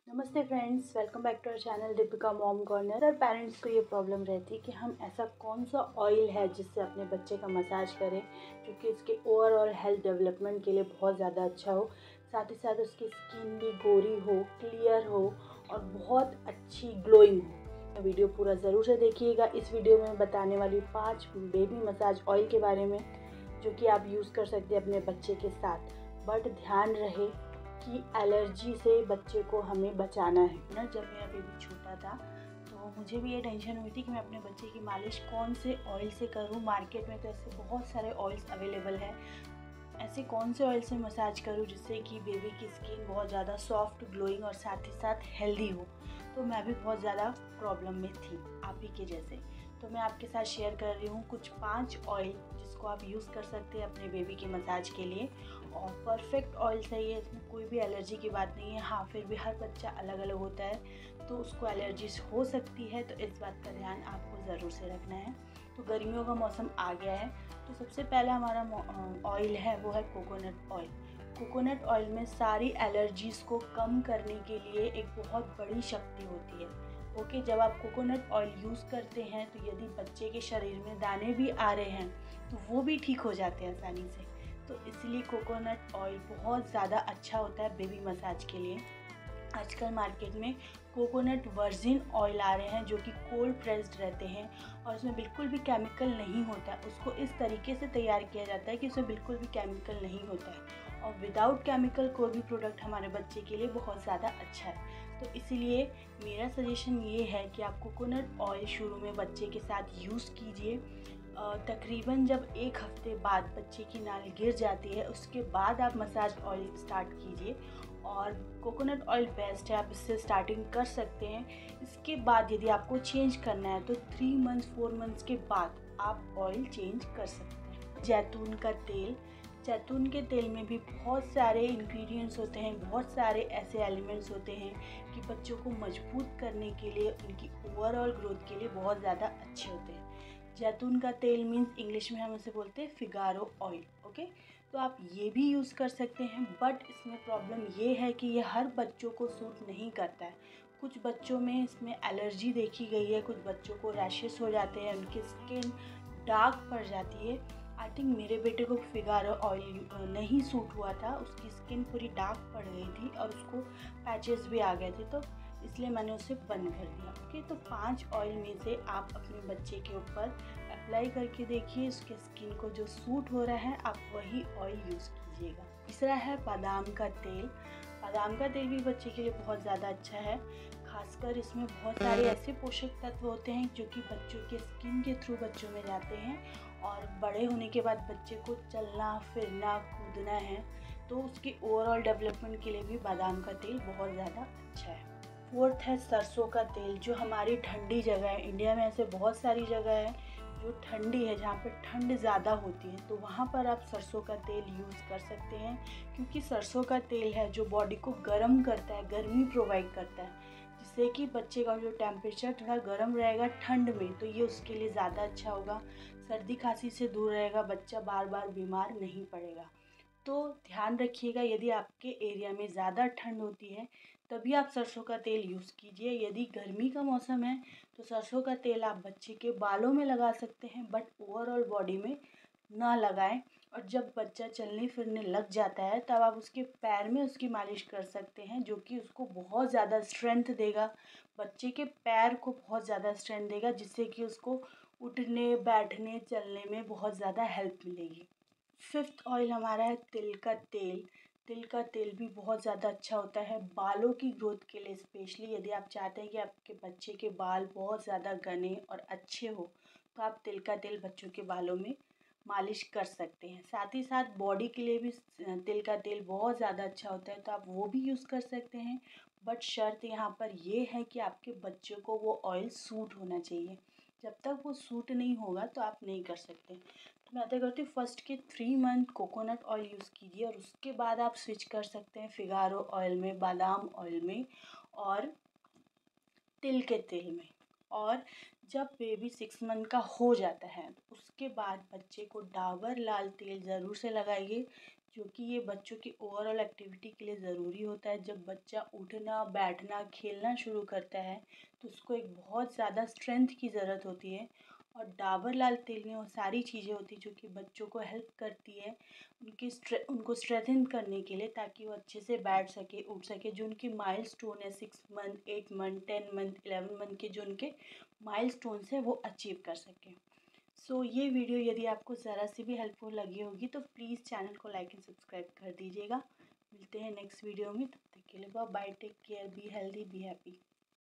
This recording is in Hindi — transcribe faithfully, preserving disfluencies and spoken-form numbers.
नमस्ते friends, welcome back to our channel Deepika mom corner. और पेरेंट्स को ये प्रॉब्लम रहती है कि हम ऐसा कौन सा ऑयल है जिससे अपने बच्चे का मसाज करें जो कि उसके ओवरऑल हेल्थ डेवलपमेंट के लिए बहुत ज़्यादा अच्छा हो, साथ ही साथ उसकी स्किन भी गोरी हो, क्लियर हो और बहुत अच्छी ग्लोइंग हो। वीडियो पूरा ज़रूर से देखिएगा। इस वीडियो में बताने वाली पाँच बेबी मसाज ऑयल के बारे में जो कि आप यूज़ कर सकते हैं अपने बच्चे के साथ। बट ध्यान रहे कि एलर्जी से बच्चे को हमें बचाना है ना। जब मेरा बेबी छोटा था तो मुझे भी ये टेंशन हुई थी कि मैं अपने बच्चे की मालिश कौन से ऑयल से करूं। मार्केट में तो ऐसे बहुत सारे ऑयल्स अवेलेबल हैं, ऐसे कौन से ऑयल से मसाज करूं जिससे कि बेबी की स्किन बहुत ज़्यादा सॉफ्ट, ग्लोइंग और साथ ही साथ हेल्दी हो। तो मैं भी बहुत ज़्यादा प्रॉब्लम में थी आप ही के जैसे। तो मैं आपके साथ शेयर कर रही हूँ कुछ पांच ऑयल जिसको आप यूज़ कर सकते हैं अपने बेबी के मसाज के लिए। और परफेक्ट ऑयल सही है, इसमें कोई भी एलर्जी की बात नहीं है। हाँ, फिर भी हर बच्चा अलग अलग होता है तो उसको एलर्जीज हो सकती है, तो इस बात का ध्यान आपको ज़रूर से रखना है। तो गर्मियों का मौसम आ गया है, तो सबसे पहला हमारा ऑयल है वो है कोकोनट ऑयल। कोकोनट ऑयल में सारी एलर्जीज़ को कम करने के लिए एक बहुत बड़ी शक्ति होती है। ओके, जब आप कोकोनट ऑयल यूज़ करते हैं तो यदि बच्चे के शरीर में दाने भी आ रहे हैं तो वो भी ठीक हो जाते हैं आसानी से। तो इसलिए कोकोनट ऑयल बहुत ज़्यादा अच्छा होता है बेबी मसाज के लिए। आजकल मार्केट में कोकोनट वर्जिन ऑयल आ रहे हैं जो कि कोल्ड प्रेस्ड रहते हैं और उसमें बिल्कुल भी केमिकल नहीं होता है। उसको इस तरीके से तैयार किया जाता है कि उसमें बिल्कुल भी केमिकल नहीं होता है और विदाउट केमिकल कोई भी प्रोडक्ट हमारे बच्चे के लिए बहुत ज़्यादा अच्छा है। तो इसीलिए मेरा सजेशन ये है कि आप कोकोनट ऑयल शुरू में बच्चे के साथ यूज़ कीजिए। तकरीबन जब एक हफ्ते बाद बच्चे की नाल गिर जाती है उसके बाद आप मसाज ऑयल स्टार्ट कीजिए। और कोकोनट ऑयल बेस्ट है, आप इससे स्टार्टिंग कर सकते हैं। इसके बाद यदि आपको चेंज करना है तो थ्री मंथ्स फोर मंथ्स के बाद आप ऑयल चेंज कर सकते हैं। जैतून का तेल, जैतून के तेल में भी बहुत सारे इंग्रेडिएंट्स होते हैं, बहुत सारे ऐसे एलिमेंट्स होते हैं कि बच्चों को मजबूत करने के लिए, उनकी ओवरऑल ग्रोथ के लिए बहुत ज़्यादा अच्छे होते हैं। जैतून का तेल मीन्स इंग्लिश में हम उसे बोलते हैं फिगारो ऑयल। ओके, तो आप ये भी यूज़ कर सकते हैं। बट इसमें प्रॉब्लम ये है कि ये हर बच्चों को सूट नहीं करता है। कुछ बच्चों में इसमें एलर्जी देखी गई है, कुछ बच्चों को रैशेस हो जाते हैं, उनकी स्किन डार्क पड़ जाती है। आई थिंक मेरे बेटे को फिगारो ऑयल नहीं सूट हुआ था, उसकी स्किन पूरी डार्क पड़ गई थी और उसको पैचेस भी आ गए थे, तो इसलिए मैंने उसे बंद कर दिया। ओके, तो पांच ऑयल में से आप अपने बच्चे के ऊपर अप्लाई करके देखिए, उसके स्किन को जो सूट हो रहा है आप वही ऑयल यूज़ कीजिएगा। तीसरा है बादाम का तेल। बादाम का तेल भी बच्चे के लिए बहुत ज़्यादा अच्छा है, खासकर इसमें बहुत सारे ऐसे पोषक तत्व होते हैं जो कि बच्चों के स्किन के थ्रू बच्चों में जाते हैं और बड़े होने के बाद बच्चे को चलना फिरना कूदना है तो उसके ओवरऑल डेवलपमेंट के लिए भी बादाम का तेल बहुत ज़्यादा अच्छा है। फोर्थ है सरसों का तेल, जो हमारी ठंडी जगह है, इंडिया में ऐसे बहुत सारी जगह है जो ठंडी है, जहाँ पे ठंड ज़्यादा होती है, तो वहाँ पर आप सरसों का तेल यूज़ कर सकते हैं। क्योंकि सरसों का तेल है जो बॉडी को गर्म करता है, गर्मी प्रोवाइड करता है, जिससे कि बच्चे का जो टेम्परेचर थोड़ा गर्म रहेगा ठंड में, तो ये उसके लिए ज़्यादा अच्छा होगा। सर्दी खांसी से दूर रहेगा, बच्चा बार बार बीमार नहीं पड़ेगा। तो ध्यान रखिएगा, यदि आपके एरिया में ज़्यादा ठंड होती है तभी आप सरसों का तेल यूज़ कीजिए। यदि गर्मी का मौसम है तो सरसों का तेल आप बच्चे के बालों में लगा सकते हैं, बट ओवरऑल बॉडी में ना लगाएं। और जब बच्चा चलने फिरने लग जाता है तब आप उसके पैर में उसकी मालिश कर सकते हैं, जो कि उसको बहुत ज़्यादा स्ट्रेंथ देगा, बच्चे के पैर को बहुत ज़्यादा स्ट्रेंथ देगा, जिससे कि उसको उठने बैठने चलने में बहुत ज़्यादा हेल्प मिलेगी। फिफ्थ ऑयल हमारा है तिल का तेल। तिल का तेल भी बहुत ज़्यादा अच्छा होता है बालों की ग्रोथ के लिए, स्पेशली यदि आप चाहते हैं कि आपके बच्चे के बाल बहुत ज़्यादा घने और अच्छे हो तो आप तिल का तेल बच्चों के बालों में मालिश कर सकते हैं। साथ ही साथ बॉडी के लिए भी तिल का तेल बहुत ज़्यादा अच्छा होता है, तो आप वो भी यूज़ कर सकते हैं। बट शर्त यहाँ पर ये है कि आपके बच्चों को वो ऑयल सूट होना चाहिए। जब तक वो सूट नहीं होगा तो आप नहीं कर सकते। तो मैं तो करती हूँ फर्स्ट के three month coconut oil use कीजिए और उसके बाद आप स्विच कर सकते हैं फिगारो ऑयल में, बादाम ऑयल में और तिल के तेल में। और जब बेबी सिक्स मंथ का हो जाता है तो उसके बाद बच्चे को डाबर लाल तेल ज़रूर से लगाइए, जो कि ये बच्चों की ओवरऑल एक्टिविटी के लिए ज़रूरी होता है। जब बच्चा उठना, बैठना, खेलना शुरू करता है तो उसको एक बहुत ज़्यादा स्ट्रेंथ की ज़रूरत होती है। और डाबर लाल तेल में वो सारी चीज़ें होती हैं जो कि बच्चों को हेल्प करती है उनकी स्ट्रे उनको स्ट्रेंथन करने के लिए, ताकि वो अच्छे से बैठ सके, उठ सके। जो उनकी माइलस्टोन है six month, eight month, ten month, eleven month के जो उनके माइलस्टोन्स हैं वो अचीव कर सकें। सो so, ये वीडियो यदि आपको ज़रा सी भी हेल्पफुल लगी होगी तो प्लीज़ चैनल को लाइक एंड सब्सक्राइब कर दीजिएगा। मिलते हैं नेक्स्ट वीडियो में, तब तक के लिए bye, take care, be healthy, be happy.